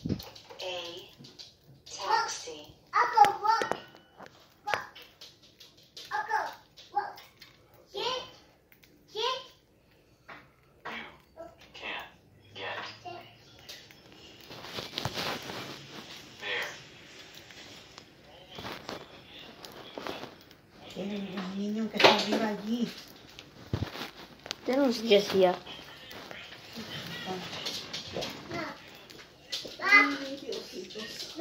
A taxi. Uncle, look. Look. Uncle, look. Get. Can't get there. Tienen un niño que está arriba allí. Tenemos Jessia. Ay, Diosito.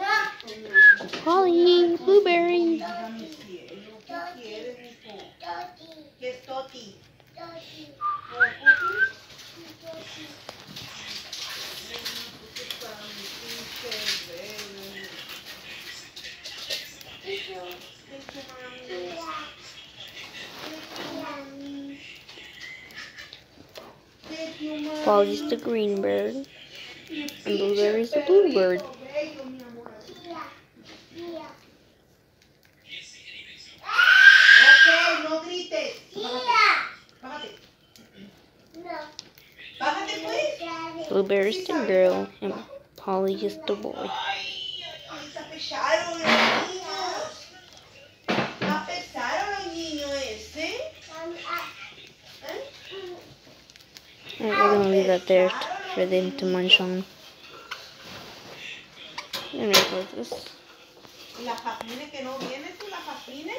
Polly, Blueberry. Dígame cielo, ¿qué quieres, hijo? ¿Qué es Toti? Polly's the green bird. And Blueberry's the blue bird. Ok, no grites. Bájate. Bájate, pues. Blueberry's the girl. And Polly is the boy. Ay, se apesaron los niños. Apesaron los niños ese. Alright, we're gonna leave that there for them to munch on. And record this. ¿Y la Jacine que no viene tú, la Jacine?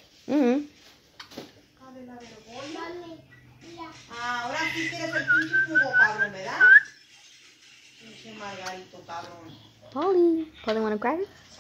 A ver, la vergüenza. Ahora sí quieres el pinche jugo, cabrón, ¿verdad? Pinche Margarito, cabrón. Polly wanna cracker?